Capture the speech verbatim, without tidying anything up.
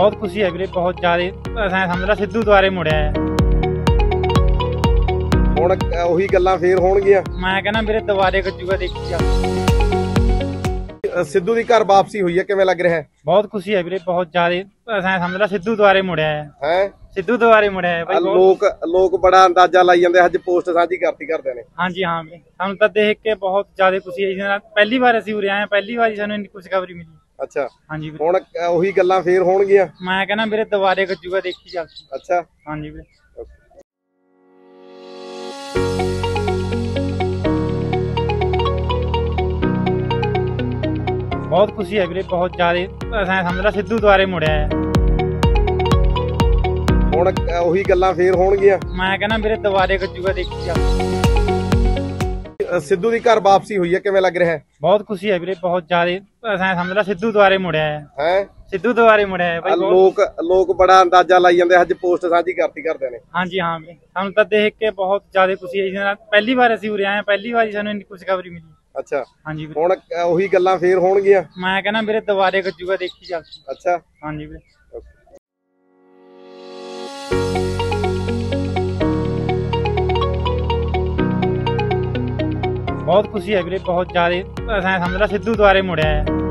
बहुत खुशी है ਵੀਰੇ, बहुत ਜ਼ਿਆਦਾ। ਅਸਾਂ ਸਮਝ ਲਾ ਸਿੱਧੂ ਦੁਆਰੇ ਮੁੜਿਆ ਹੈ। ਹੁਣ ਉਹੀ ਗੱਲਾਂ ਫੇਰ ਹੋਣਗੀਆਂ। ਮੈਂ ਕਹਿੰਦਾ ਵੀਰੇ ਦੁਬਾਰੇ ਗੱਜੂਗਾ, ਦੇਖੀ ਜਾ। ਸਿੱਧੂ ਦੀ ਘਰ ਵਾਪਸੀ ਹੋਈ ਹੈ, ਕਿਵੇਂ ਲੱਗ ਰਿਹਾ ਹੈ? ਬਹੁਤ ਖੁਸ਼ੀ ਹੈ ਵੀਰੇ, ਬਹੁਤ ਜ਼ਿਆਦਾ। ਅਸਾਂ ਸਮਝ ਲਾ ਸਿੱਧੂ ਦੁਆਰੇ ਮੁੜਿਆ ਹੈ। ਹੈ ਸਿੱਧੂ ਦੁਆਰੇ ਮੁੜਿਆ ਹੈ ਭਾਈ। ਲੋਕ ਲੋਕ ਬੜਾ ਅੰਦਾਜ਼ਾ ਲਾਈ ਜਾਂਦੇ, ਅੱਜ ਪੋਸਟ ਸਾਂਝੀ ਕਰਤੀ ਘਰਦਿਆਂ ਨੇ। ਹਾਂਜੀ ਹਾਂ ਵੀਰੇ, ਸਾਨੂੰ ਤਾਂ ਦੇਖ ਕੇ ਬਹੁਤ ਜ਼ਿਆਦਾ ਖੁਸ਼ੀ ਹੈ। ਜਿਹਦੇ ਪਹਿਲੀ ਵਾਰ ਅਸੀਂ ਉਰੇ ਆਏ ਹਾਂ, ਪਹਿਲੀ ਵਾਰ ਸਾਨੂੰ ਇੰਨੀ ਖੁਸ਼ਖਬਰੀ ਮਿਲੀ। ਅੱਛਾ, ਹਾਂਜੀ ਵੀਰੇ। ਹੁਣ ਉਹੀ ਗੱਲਾਂ ਫੇਰ ਹੋਣਗੀਆਂ। ਮੈਂ ਕਹਿੰਦਾ ਵੀਰੇ ਦੁਬਾਰੇ ਗੱਜੂਗਾ, ਦੇਖੀ ਜਾ। ਅੱਛਾ, ਹਾਂਜੀ ਵੀਰੇ। बहुत खुशी है वीरे, बहुत ਜ਼ਿਆਦਾ। ਅਸਾਂ ਸਮਝ ਲਾ ਸਿੱਧੂ ਦੁਆਰੇ ਮੁੜਿਆ ਹੈ। ਹੁਣ ਉਹੀ ਗੱਲਾਂ ਫੇਰ ਹੋਣਗੀਆਂ। ਮੈਂ ਕਹਿੰਦਾ ਵੀਰੇ ਦੁਬਾਰੇ ਗੱਜੂਗਾ, ਦੇਖੀ ਜਾ। ਸਿੱਧੂ ਦੀ ਘਰ ਵਾਪਸੀ ਹੋਈ ਹੈ, ਕਿਵੇਂ ਲੱਗ ਰਿਹਾ ਹੈ? ਬਹੁਤ ਖੁਸ਼ੀ ਹੈ ਵੀਰੇ, ਬਹੁਤ ਜ਼ਿਆਦਾ। ਅਸਾਂ ਸਮਝ ਲਾ ਸਿੱਧੂ ਦੁਆਰੇ ਮੁੜਿਆ ਹੈ। ਹੈ ਸਿੱਧੂ ਦੁਆਰੇ ਮੁੜਿਆ ਹੈ ਭਾਈ। ਲੋਕ ਲੋਕ ਬੜਾ ਅੰਦਾਜ਼ਾ ਲਾਈ ਜਾਂਦੇ, ਅੱਜ ਪੋਸਟ ਸਾਂਝੀ ਕਰਤੀ ਘਰਦਿਆਂ ਨੇ। ਹਾਂਜੀ ਹਾਂ ਵੀਰੇ, ਸਾਨੂੰ ਤਾਂ ਦੇਖ ਕੇ ਬਹੁਤ ਜ਼ਿਆਦਾ ਖੁਸ਼ੀ ਹੈ। ਜਿਹਦੇ ਪਹਿਲੀ ਵਾਰ ਅਸੀਂ ਉਰੇ ਆਏ ਹਾਂ, ਪਹਿਲੀ ਵਾਰ ਸਾਨੂੰ ਇੰਨੀ ਖੁਸ਼ਖਬਰੀ ਮਿਲੀ। ਅੱਛਾ, ਹਾਂਜੀ ਵੀਰੇ। ਹੁਣ ਉਹੀ ਗੱਲਾਂ ਫੇਰ ਹੋਣਗੀਆਂ। ਮੈਂ ਕਹਿੰਦਾ ਵੀਰੇ ਦੁਬਾਰੇ ਗੱਜੂਗਾ, ਦੇਖੀ ਜਾ। ਅੱਛਾ, ਹਾਂਜੀ ਵੀਰੇ। बहुत खुशी है वीरे, बहुत ਜ਼ਿਆਦਾ। ਅਸਾਂ ਸਮਝ ਲਾ ਸਿੱਧੂ ਦੁਆਰੇ ਮੁੜਿਆ ਹੈ।